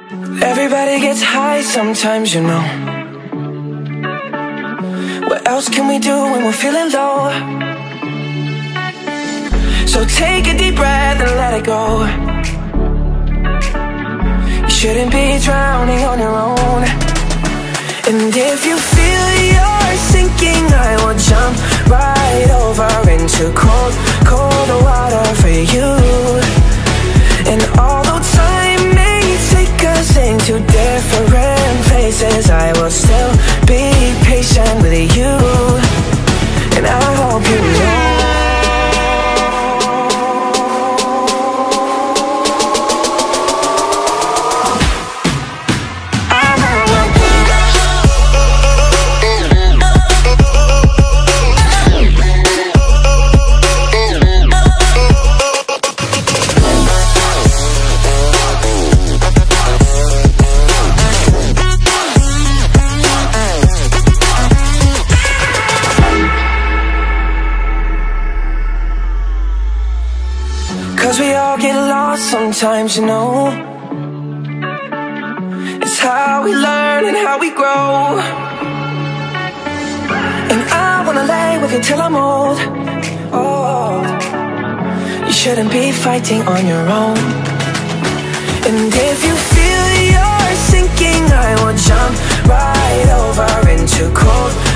Everybody gets high sometimes, you know. What else can we do when we're feeling low? So take a deep breath and let it go. You shouldn't be drowning on your own. And if you feel you're sinking, I will jump right over into cold, cold water for you. And although time may take us into different places, I will still be patient with you. And I hope you know sometimes, you know. It's how we learn and how we grow. And I wanna lay with you till I'm old. Oh, you shouldn't be fighting on your own. And if you feel you're sinking, I will jump right over into cold,